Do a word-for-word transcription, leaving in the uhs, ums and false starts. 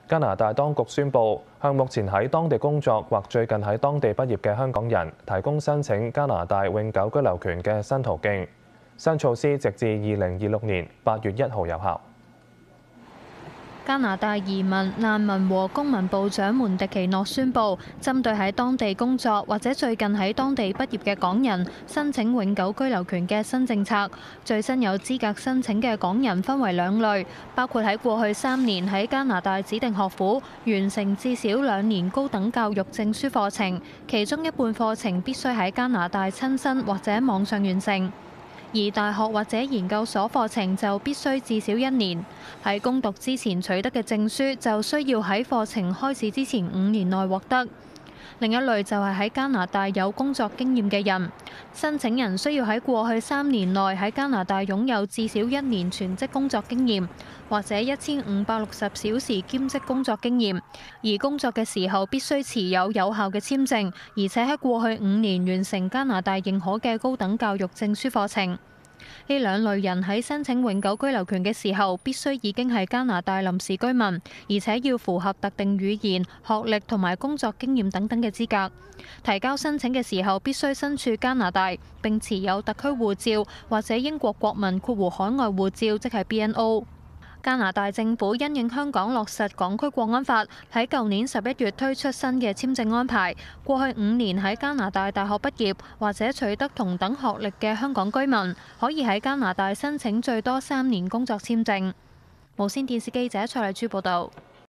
加拿大當局宣布，向目前喺當地工作或最近喺當地畢業嘅香港人提供申請加拿大永久居留權嘅新途徑。新措施直至二零二六年八月一號有效。 加拿大移民、難民和公民部長門迪奇諾宣布，針對喺當地工作或者最近喺當地畢業嘅港人申請永久居留權嘅新政策。最新有資格申請嘅港人分為兩類，包括喺過去三年喺加拿大指定學府完成至少兩年高等教育證書課程，其中一半課程必須喺加拿大親身或者網上完成。而大學或者研究所課程就必須至少一年，喺攻讀之前取得嘅證書就需要喺課程開始之前五年內獲得。另一類就係喺加拿大有工作經驗嘅人，申請人需要喺過去三年內喺加拿大擁有至少一年全職工作經驗，或者一千五百六十小時兼職工作經驗，而工作嘅時候必須持有有效嘅簽證，而且喺過去五年完成加拿大認可嘅高等教育證書課程。呢兩類人喺申請永久居留權嘅時候，必須已經係加拿大臨時居民，而且要符合特定語言、學歷同埋工作經驗等等嘅資格。提交申請嘅時候，必須身處加拿大，並持有特區護照或者英國國民括弧海外護照，即係 B N O。加拿大政府因應香港落實港區國安法，喺舊年十一月推出新嘅簽證安排。過去五年喺加拿大大學畢業或者取得同等學歷嘅香港居民，可以喺加拿大申請最多三年工作簽證。無線電視記者蔡麗珠報導。